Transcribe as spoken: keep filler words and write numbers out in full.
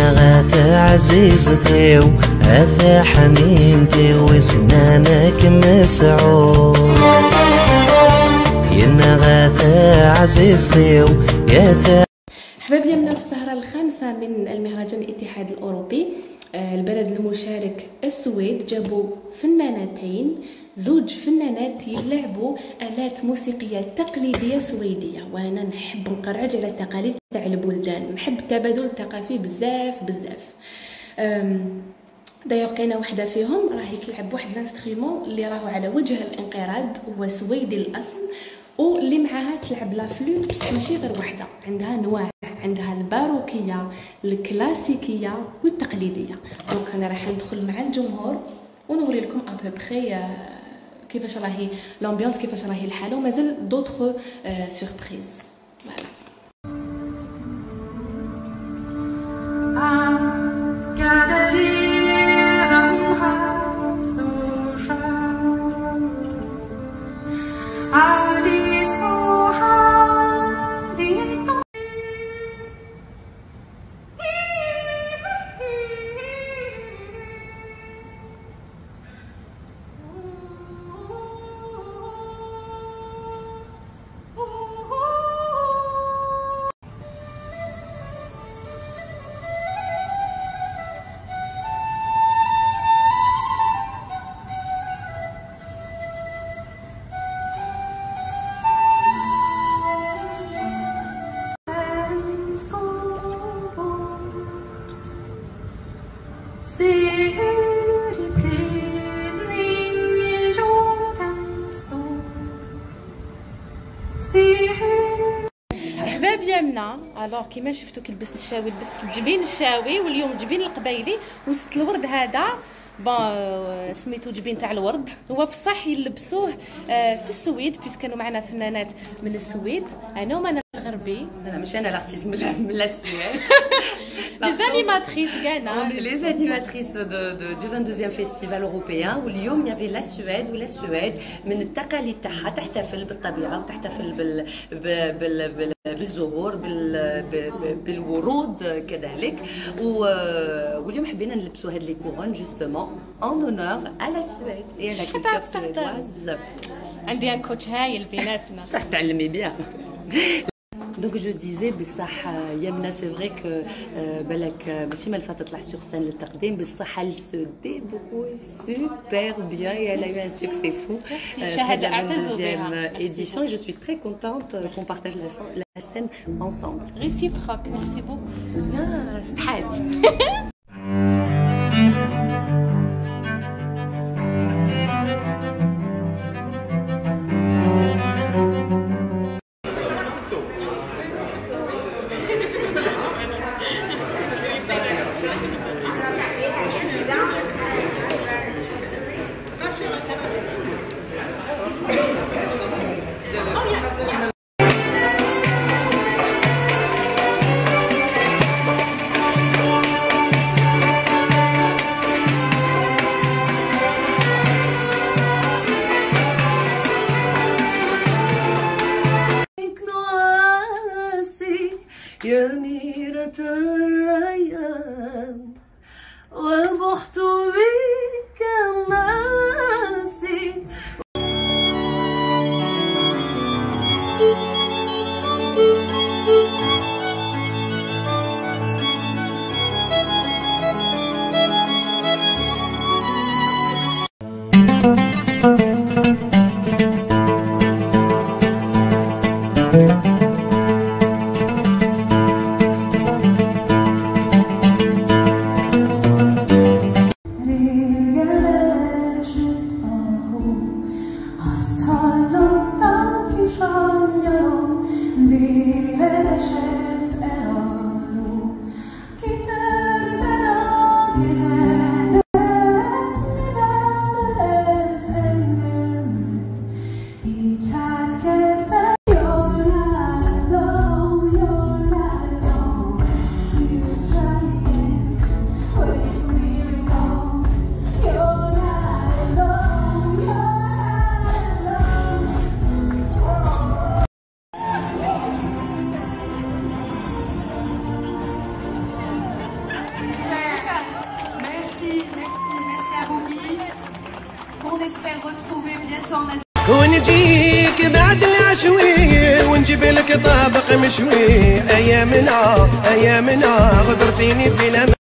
ينا غاث عزيزتي وغاث حنينتي وسنانك مسعود ينا غاث عزيزتي وغاث. حبايبي اليوم في السهرة الخامسة من المهرجان الاتحاد الأوروبي، البلد المشارك السويد جابوا فنانتين، زوج فنانات يلعبوا آلات موسيقية تقليدية سويدية، وأنا نحب نقرعج على التقاليد تاع البلدان، نحب التبادل الثقافي بزاف بزاف. دايوغ كاينه وحده فيهم راهي تلعب واحد الانسترومون اللي راهو على وجه الانقراض، هو سويدي الاصل، واللي معاها تلعب لا فلوت، بس ماشي غير وحده، عندها انواع، عندها الباروكيه الكلاسيكيه والتقليديه. دونك انا راح ندخل مع الجمهور ونوري لكم ابوبخي كيفاش راهي لامبيونس، كيفاش راهي الحاله، ومازال دوطخ سوربريز. فوالا حباب يمنا. الوغ كيما شفتوا كي لبست الشاوي، لبست الجبين الشاوي، واليوم جبين القبايلي، وست الورد هذا با سميتو جبين تاع الورد. هو بصح يلبسوه في السويد بيس كانوا معنا فنانات من السويد. انا ومانا الغربي، انا مش انا l'artiste من la Suède. Les animatrices Ghana. On est les animatrices de, de, du vingt-deuxième festival européen. واليوم يبي لا سويد ولا السويد من التقاليد تاعها تحتفل بالطبيعه وتحتفل بال بال بال بالزهور بال بالورود كذلك. واليوم حبينا نلبسوا هاد لي كورون جوستومون اون اونور على السويد et à la culture suédoise. عندي ان كوتش هايل بيناتنا. صح تعلمي بيان. دونك جو ديزي بصح يمنا سي فري كو بالك ماشي مالفه تطلع سور سين للتقديم، بصح elle se débrouille super bien et elle a eu un succès fou. شهادة اعتزوا بها. édition et je suis très contente qu'on partage la, la scène ensemble. Réciproque, merci beaucoup. Ah, استحات. يا أميرة الريان وبحت بك ماسي. on espère retrouver bientôt en Algérie. ونجيك بعد العشوية ونجيب لك طابق مشوي. أيامنا أيامنا غدرتيني في الأمان.